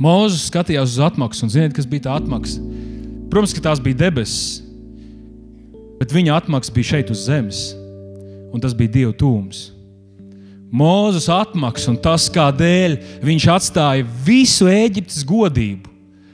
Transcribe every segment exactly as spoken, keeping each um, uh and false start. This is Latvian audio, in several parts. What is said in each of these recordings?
Mūzes skatījās uz atmaksu, un ziniet, kas bija tā atmaksa? Protams, ka tās bija debesis, bet viņa atmaksa bija šeit uz zemes, un tas bija Dieva tūms. Mūzes atmaksa un tas, kādēļ viņš atstāja visu Ēģiptes godību,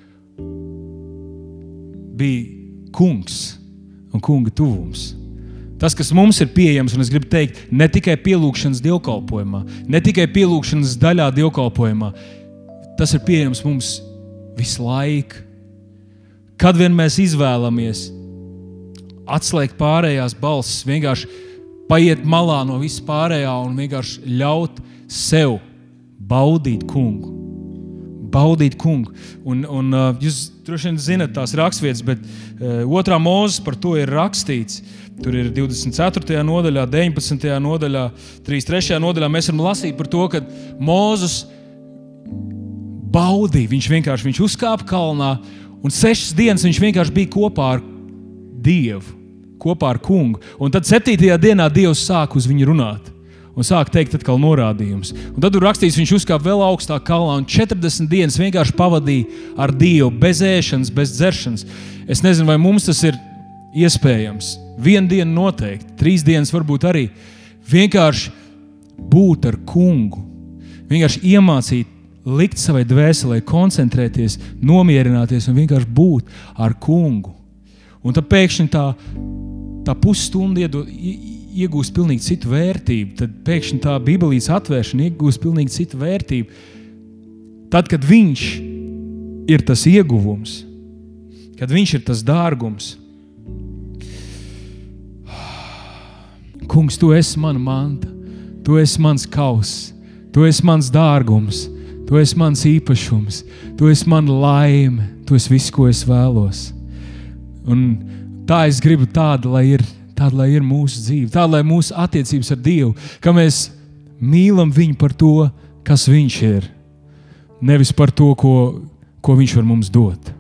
bija kungs un kunga tuvums. Tas, kas mums ir pieejams, un es gribu teikt, ne tikai pielūgšanas dievkalpojumā, ne tikai pielūgšanas daļā dievkalpojumā, tas ir pieejams mums visu laiku. Kad vien mēs izvēlamies atslēgt pārējās balsis, vienkārši paiet malā no viss pārējā un vienkārši ļaut sev baudīt kungu. Baudīt kungu. Un, un uh, jūs droši vien zinat tās rakstvietas, bet uh, otrā Mūzes par to ir rakstīts. Tur ir divdesmit ceturtajā nodaļā, deviņpadsmitajā nodaļā, trīsdesmit trešajā nodaļā. Mēs varam lasīt par to, ka Mūzes baudīja. Viņš vienkārši viņš uzkāpa kalnā un sešas dienas viņš vienkārši bija kopā ar Dievu, kopā ar kungu. Un tad septītajā dienā Dievs sāk uz viņu runāt. Un sāk teikt atkal norādījums. Un tad tur rakstīts, viņš uzkāpa vēl augstāk kalnā un četrdesmit dienas vienkārši pavadīja ar Dievu, bez ēšanas, bez dzeršanas. Es nezinu, vai mums tas ir iespējams. Vienu dienu noteikti, trīs dienas varbūt arī. Vienkārši būt ar kungu. Vienkārši iemācīt, likt savai dvēselē, koncentrēties, nomierināties un vienkārši būt ar kungu. Un tad pēkšņi tā, tā pusstunda iedod, iegūst pilnīgi citu vērtību. Tad pēkšņi tā bībelītes atvēršana iegūst pilnīgi citu vērtību. Tad, kad viņš ir tas ieguvums, kad viņš ir tas dārgums, kungs, tu esi mana manta, tu esi mans kauss, tu esi mans dārgums, tu esi mans īpašums, tu esi mana laime, tu esi viss, ko es vēlos. Un tā es gribu tāda, lai ir Tāda, lai ir mūsu dzīve, tāda, lai mūsu attiecības ar Dievu, ka mēs mīlam viņu par to, kas viņš ir, nevis par to, ko, ko viņš var mums dot.